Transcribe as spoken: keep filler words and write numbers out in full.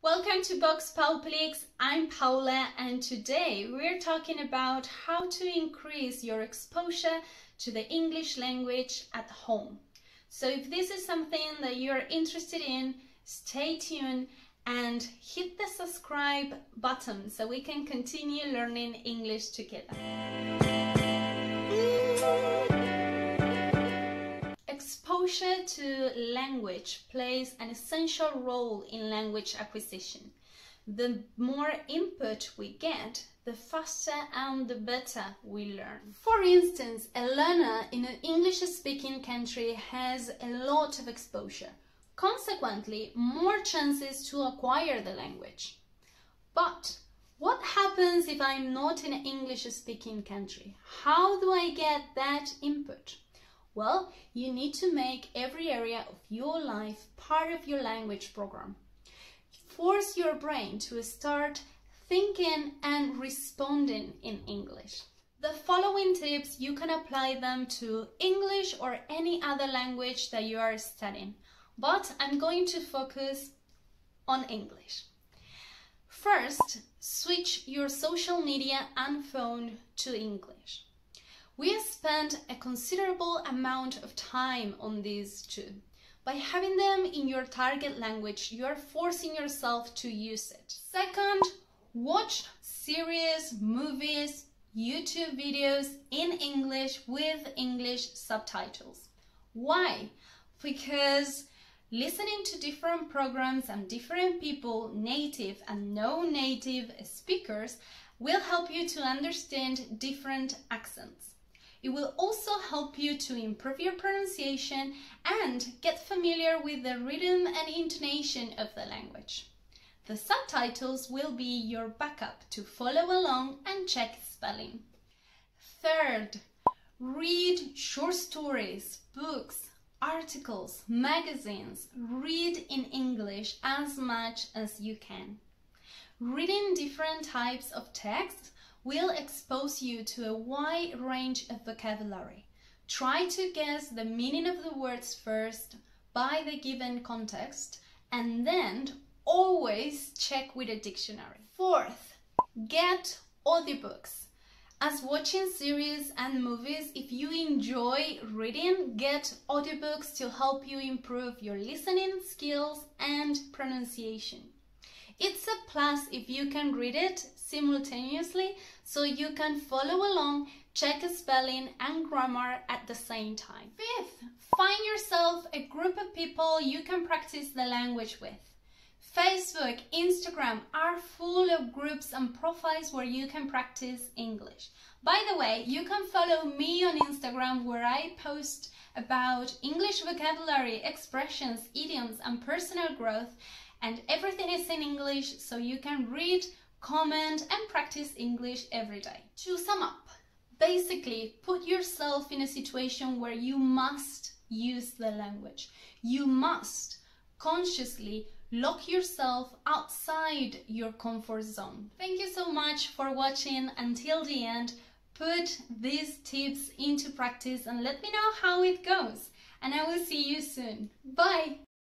Welcome to Vox Populix. I'm Paula, and today we're talking about how to increase your exposure to the English language at home. So if this is something that you're interested in, stay tuned and hit the subscribe button so we can continue learning English together. Exposure to language plays an essential role in language acquisition. The more input we get, the faster and the better we learn. For instance, a learner in an English-speaking country has a lot of exposure, consequently more chances to acquire the language. But what happens if I'm not in an English-speaking country? How do I get that input? Well, you need to make every area of your life part of your language program. Force your brain to start thinking and responding in English. The following tips, you can apply them to English or any other language that you are studying, but I'm going to focus on English. First, switch your social media and phone to English. We spend a considerable amount of time on these two. By having them in your target language, you are forcing yourself to use it. Second, watch series, movies, YouTube videos in English with English subtitles. Why? Because listening to different programs and different people, native and non-native speakers, will help you to understand different accents. It will also help you to improve your pronunciation and get familiar with the rhythm and intonation of the language. The subtitles will be your backup to follow along and check spelling. Third, read short stories, books, articles, magazines. Read in English as much as you can. Reading different types of text will expose you to a wide range of vocabulary. Try to guess the meaning of the words first by the given context, and then always check with a dictionary. Fourth, get audiobooks. As watching series and movies, if you enjoy reading, get audiobooks to help you improve your listening skills and pronunciation. It's a plus if you can read it simultaneously, so you can follow along, check spelling and grammar at the same time. Fifth, find yourself a group of people you can practice the language with. Facebook, Instagram are full of groups and profiles where you can practice English. By the way, you can follow me on Instagram, where I post about English vocabulary, expressions, idioms and personal growth, and everything is in English, so you can read, comment and practice English every day. To sum up, basically put yourself in a situation where you must use the language. You must consciously lock yourself outside your comfort zone. Thank you so much for watching until the end. Put these tips into practice and let me know how it goes. And I will see you soon. Bye!